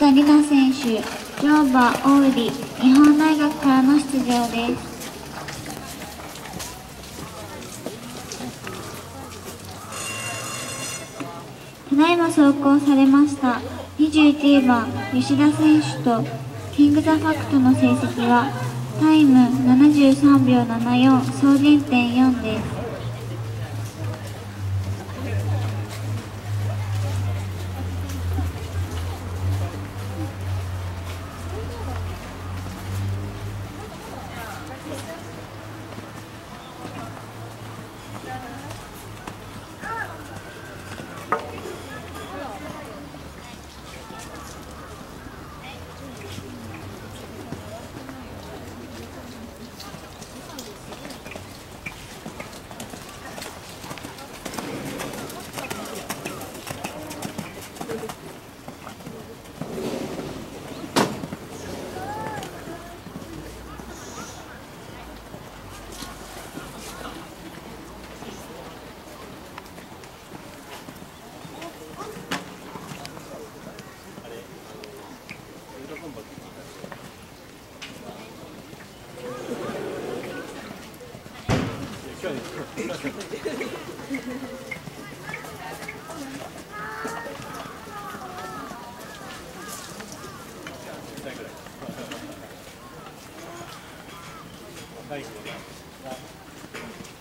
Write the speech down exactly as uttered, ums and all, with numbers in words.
田里奈選手、乗馬大売日本大学からの出場です。ただいま走行されましたにじゅういちばん吉田選手とキングザファクトの成績はタイムななじゅうさんびょうななよん、総減点よんです。 はい。